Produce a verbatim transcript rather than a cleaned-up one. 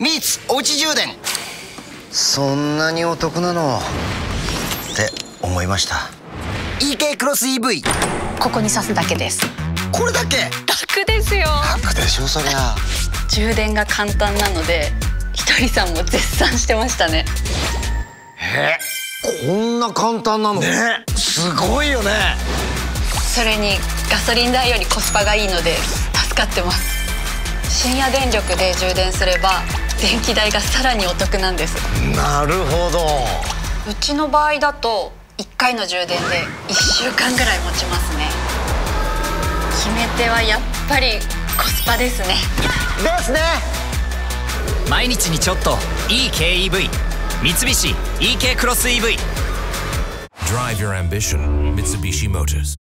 ミーツおうち充電。 そんなにお得なのって思いました。 イーケー クロス イーブイ。 ここに挿すだけです。 これだけ楽ですよ。 楽でしょそりゃ。 充電が簡単なのでひとりさんも絶賛してましたね。 え、こんな簡単なのね。すごいよね。 それにガソリン代よりコスパがいいので助かってます。深夜電力で充電すれば電気代がさらにお得なんです。 なるほど。 うちの場合だといっかいの充電でいっしゅうかんぐらい持ちますね。決め手はやっぱりコスパですね。 ですね。 毎日にちょっと イーケーイーブイ 三菱 イーケー クロス イーブイ。 Drive your ambition, Mitsubishi Motors.